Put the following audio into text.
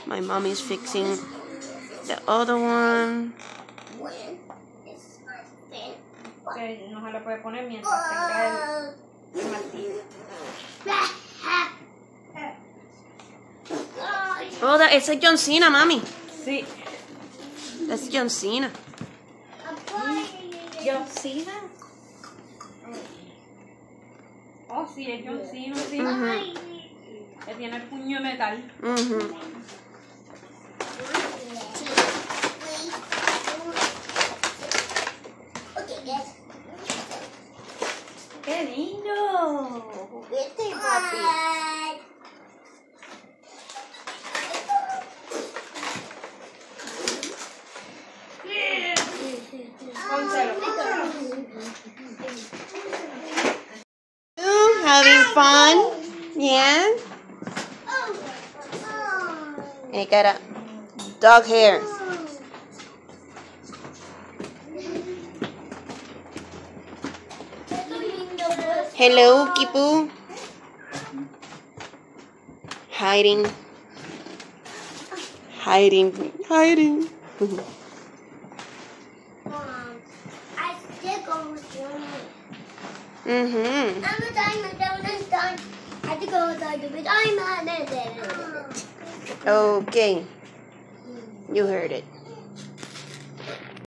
My mommy's fixing the other one. No se le puede poner mientras tenga el martillo. Oh, ese es John Cena, mami. Sí. That's John Cena. ¿John Cena? Oh, sí, es John Cena, sí. Que tiene el puño de metal. ¡Qué lindo! Juguete, papi. Having fun? Yeah? And got a dog hair. Hello, Kipu. Hiding. Hiding. I still go with you. Mm-hmm. I'm a diamond. I have to go outside the bed. I'm a diamond. Okay. You heard it.